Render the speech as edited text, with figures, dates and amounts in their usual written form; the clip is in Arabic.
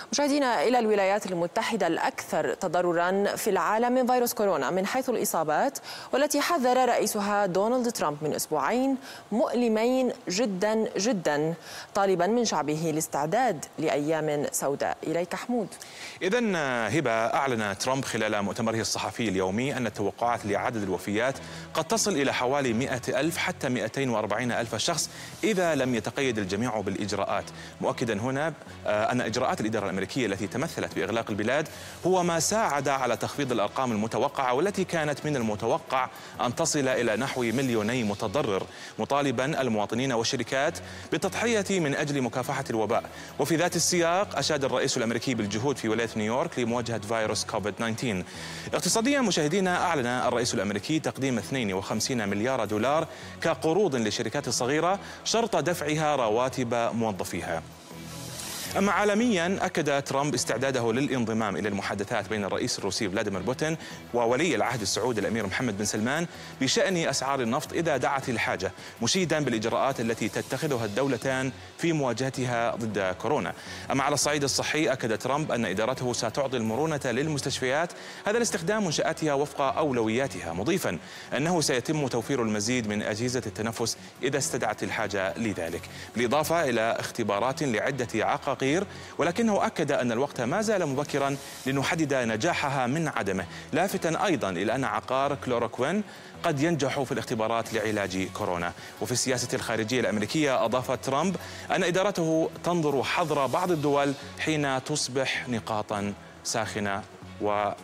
مشاهدينا، إلى الولايات المتحدة الأكثر تضرراً في العالم من فيروس كورونا من حيث الإصابات، والتي حذر رئيسها دونالد ترامب من أسبوعين مؤلمين جداً جداً، طالباً من شعبه الاستعداد لأيام سوداء. إليك حمود. إذن هبة، أعلن ترامب خلال مؤتمره الصحفي اليومي أن التوقعات لعدد الوفيات قد تصل إلى حوالي 100,000 حتى 240,000 شخص إذا لم يتقيد الجميع بالإجراءات، مؤكدا هنا أن إجراءات الإدارة الأمريكية التي تمثلت بإغلاق البلاد هو ما ساعد على تخفيض الأرقام المتوقعة، والتي كانت من المتوقع أن تصل إلى نحو 2,000,000 متضرر، مطالبا المواطنين والشركات بالتضحية من أجل مكافحة الوباء. وفي ذات السياق أشاد الرئيس الأمريكي بالجهود في ولاية نيويورك لمواجهة فيروس كوفيد-19. اقتصاديا مشاهدينا، أعلن الرئيس الأمريكي تقديم 52 مليار دولار كقروض للشركات الصغيرة شرط دفعها رواتب موظفيها. أما عالميا، أكد ترامب استعداده للانضمام إلى المحادثات بين الرئيس الروسي فلاديمير بوتين وولي العهد السعودي الأمير محمد بن سلمان بشأن أسعار النفط إذا دعت الحاجة، مشيدا بالإجراءات التي تتخذها الدولتان في مواجهتها ضد كورونا. أما على الصعيد الصحي، أكد ترامب أن إدارته ستعطي المرونة للمستشفيات هذا لاستخدام منشآتها وفق أولوياتها، مضيفا أنه سيتم توفير المزيد من أجهزة التنفس إذا استدعت الحاجة لذلك، بالإضافة إلى اختبارات لعدة عقاقير، ولكنه أكد أن الوقت ما زال مبكرا لنحدد نجاحها من عدمه، لافتا أيضا إلى أن عقار كلوروكوين قد ينجح في الاختبارات لعلاج كورونا. وفي السياسة الخارجية الأمريكية، أضاف ترامب أن إدارته تنظر حظر بعض الدول حين تصبح نقاطا ساخنة